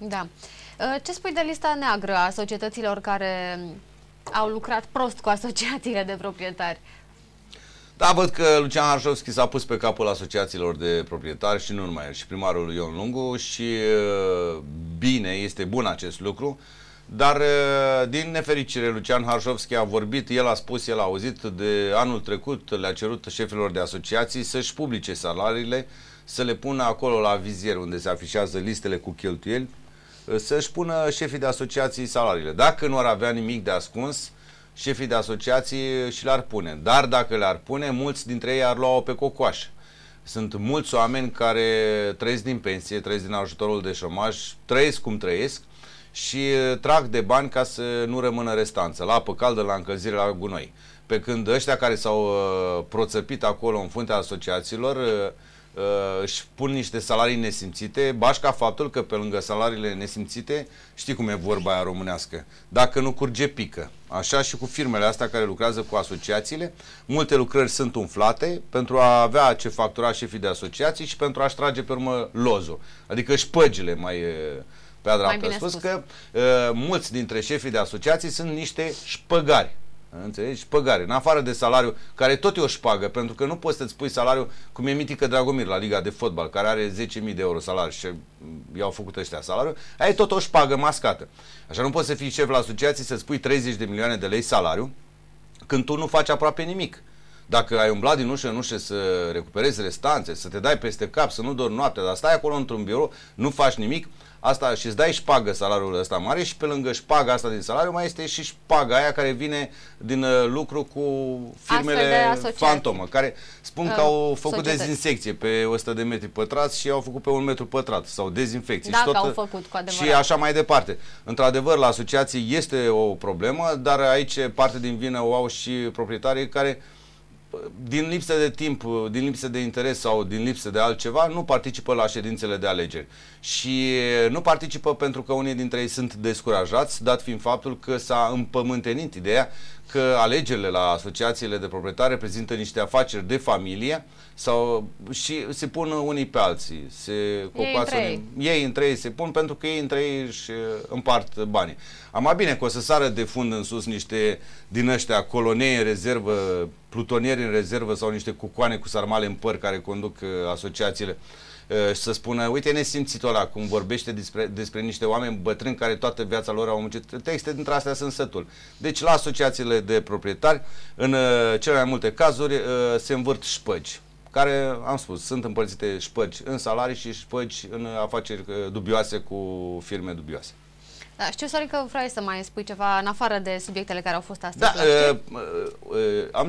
Da. Ce spui de lista neagră a societăților care au lucrat prost cu asociațiile de proprietari? Da, văd că Lucian Harșovski s-a pus pe capul asociațiilor de proprietari și nu numai el, și primarul Ion Lungu, și bine, este bun acest lucru, dar din nefericire Lucian Harșovski a vorbit, el a spus, el a auzit, de anul trecut le-a cerut șefilor de asociații să-și publice salariile, să le pună acolo la vizier unde se afișează listele cu cheltuieli, să-și pună șefii de asociații salariile. Dacă nu ar avea nimic de ascuns, șefii de asociații și le-ar pune. Dar dacă le-ar pune, mulți dintre ei ar lua-o pe cocoașă. Sunt mulți oameni care trăiesc din pensie, trăiesc din ajutorul de șomaj, trăiesc cum trăiesc și trag de bani ca să nu rămână restanță, la apă caldă, la încălzire, la gunoi. Pe când ăștia care s-au proțăpit acolo în fruntea asociațiilor își pun niște salarii nesimțite, bașca faptul că pe lângă salariile nesimțite, știi cum e vorba aia românească, dacă nu curge, pică. Așa și cu firmele astea care lucrează cu asociațiile, multe lucrări sunt umflate pentru a avea ce factura șefii de asociații și pentru a-și trage pe urmă lozul, adică șpăgile mai pe a dreaptă spus, că mulți dintre șefii de asociații sunt niște șpăgari. Înțelegi? Șpăgare. În afară de salariu, care tot e o șpagă, pentru că nu poți să-ți pui salariu cum e Mitică Dragomir la Liga de Fotbal, care are 10.000 de euro salariu și i-au făcut ăștia salariu, aia e tot o șpagă mascată. Așa nu poți să fii șef la asociații să-ți pui 30 de milioane de lei salariu când tu nu faci aproape nimic. Dacă ai umblat din ușă în ușă să recuperezi restanțe, să te dai peste cap, să nu dormi noaptea, dar stai acolo într-un birou, nu faci nimic, asta și îți dai șpagă salariul ăsta mare și pe lângă șpaga asta din salariu mai este și șpaga aia care vine din lucru cu firmele fantomă, care spun că au făcut dezinsecție pe 100 de metri pătrați și au făcut pe 1 metru pătrat sau dezinfecție. Dacă și tot, au făcut cu adevărat. Și așa mai departe. Într-adevăr, la asociații este o problemă, dar aici parte din vină o au și proprietarii care din lipsă de timp, din lipsă de interes sau din lipsă de altceva, nu participă la ședințele de alegeri. Și nu participă pentru că unii dintre ei sunt descurajați, dat fiind faptul că s-a împământenit ideea că alegerile la asociațiile de proprietari reprezintă niște afaceri de familie și se pun unii pe alții. Ei între ei se pun pentru că ei între ei își împart banii. Am bine că o să sară de fund în sus niște din ăștia colonei în rezervă, plutonieri în rezervă sau niște cucoane cu sarmale în păr care conduc asociațiile și să spună, uite nesimțitul ăla cum vorbește despre niște oameni bătrâni care toată viața lor au muncit. Texte dintre astea sunt sătul. Deci la asociațiile de proprietari, în cele mai multe cazuri, se învârt șpăgi, care, am spus, sunt împărțite șpăgi în salarii și șpăgi în afaceri dubioase cu firme dubioase. Da, știu, Sorin, că vrei să mai spui ceva în afară de subiectele care au fost astăzi. Da, am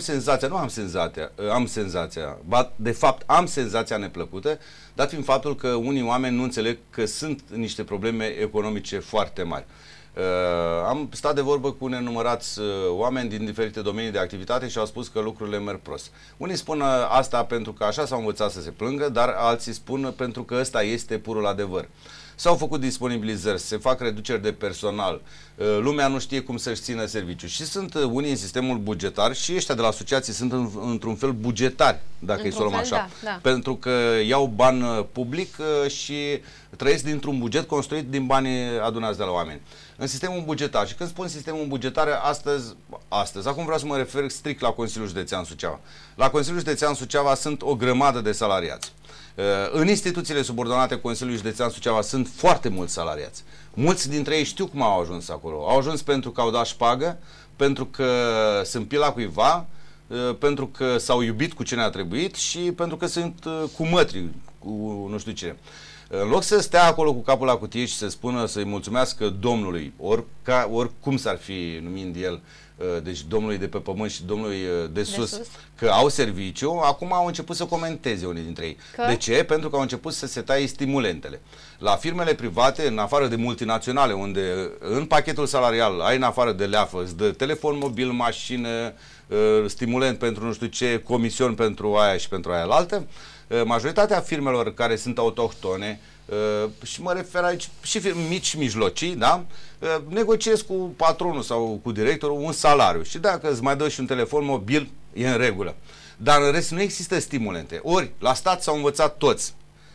senzația, de fapt am senzația neplăcută, dat fiind faptul că unii oameni nu înțeleg că sunt niște probleme economice foarte mari. Am stat de vorbă cu nenumărați oameni din diferite domenii de activitate și au spus că lucrurile merg prost. Unii spun asta pentru că așa s-au învățat să se plângă, dar alții spun pentru că ăsta este purul adevăr. S-au făcut disponibilizări, se fac reduceri de personal, lumea nu știe cum să-și țină serviciu și sunt unii în sistemul bugetar și ăștia de la asociații sunt într-un fel bugetari, dacă îi să luăm așa, pentru că iau bani public și trăiesc dintr-un buget construit din banii adunați de la oameni. În sistemul bugetar, și când spun sistemul bugetar, acum vreau să mă refer strict la Consiliul Județean Suceava. La Consiliul Județean Suceava sunt o grămadă de salariați. În instituțiile subordonate Consiliului Județean Suceava sunt foarte mulți salariați. Mulți dintre ei știu cum au ajuns acolo. Au ajuns pentru că au dat șpagă, pentru că sunt pila cuiva, pentru că s-au iubit cu cine a trebuit și pentru că sunt cu mătri, cu nu știu ce. În loc să stea acolo cu capul la cutie și să spună, să-i mulțumească Domnului, oricum s-ar fi numind el, deci Domnului de pe pământ și Domnului de sus, că au serviciu, acum au început să comenteze unii dintre ei. De ce? Pentru că au început să se taie stimulentele. La firmele private, în afară de multinaționale, unde în pachetul salarial ai în afară de leafă, îți dă telefon mobil, mașină, stimulent pentru nu știu ce, comision pentru aia și pentru aia altă, majoritatea firmelor care sunt autohtone, și mă refer aici și firme mici și mijlocii, da? Negociez cu patronul sau cu directorul un salariu și dacă îți mai dă și un telefon mobil, e în regulă. Dar în rest nu există stimulente. Ori, la stat s-au învățat toți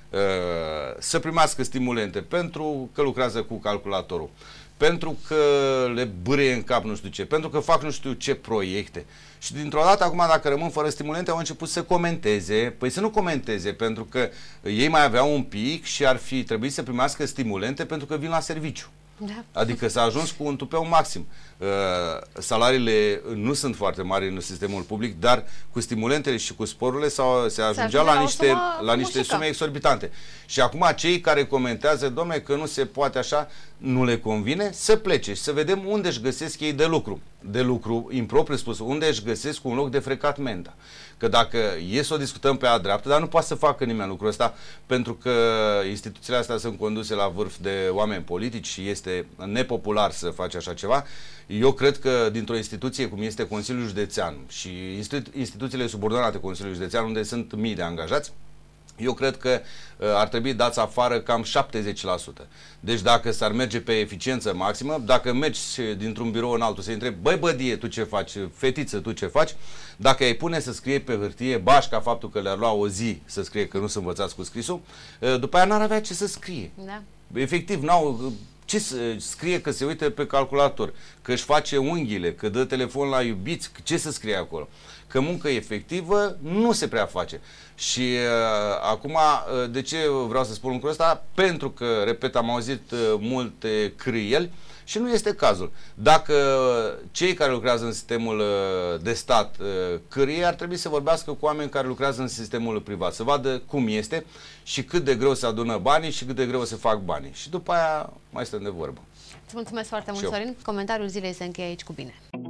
să primească stimulente pentru că lucrează cu calculatorul, pentru că le bârie în cap nu știu ce, pentru că fac nu știu ce proiecte. Și dintr-o dată, acum, dacă rămân fără stimulente, au început să comenteze. Păi să nu comenteze, pentru că ei mai aveau un pic și ar fi trebuit să primească stimulente pentru că vin la serviciu. Da. Adică s-a ajuns cu un tupeu maxim. Salariile nu sunt foarte mari în sistemul public, dar cu stimulentele și cu sporurile se ajungea la niște sume exorbitante. Și acum cei care comentează, dom'le, că nu se poate așa, nu le convine, să plece și să vedem unde își găsesc ei de lucru. De lucru impropriu spus, unde își găsesc un loc de frecat menta. Că dacă e să o discutăm pe a dreaptă, dar nu poate să facă nimeni lucrul ăsta, pentru că instituțiile astea sunt conduse la vârf de oameni politici și este nepopular să faci așa ceva. Eu cred că dintr-o instituție cum este Consiliul Județean și instituțiile subordonate Consiliului Județean, unde sunt mii de angajați, eu cred că ar trebui dați afară cam 70%. Deci dacă s-ar merge pe eficiență maximă, dacă mergi dintr-un birou în altul să-i întrebi, băi bădie, tu ce faci, fetiță, tu ce faci, dacă ai pune să scrie pe hârtie, bașca faptul că le-ar lua o zi să scrie că nu sunt învățați cu scrisul, după aia n-ar avea ce să scrie. Da. Efectiv, n-au... Ce scrie că se uită pe calculator, că își face unghiile, că dă telefon la iubiți, ce să scrie acolo? Că muncă efectivă nu se prea face. Și acum, de ce vreau să spun lucrul ăsta? Pentru că, repet, am auzit multe cârâieli și nu este cazul. Dacă cei care lucrează în sistemul de stat cârâie, ar trebui să vorbească cu oameni care lucrează în sistemul privat, să vadă cum este și cât de greu se adună banii și cât de greu se fac banii. Și după aia mai stăm de vorbă. Îți mulțumesc foarte mult, Sorin. Comentariul zilei se încheie aici cu bine.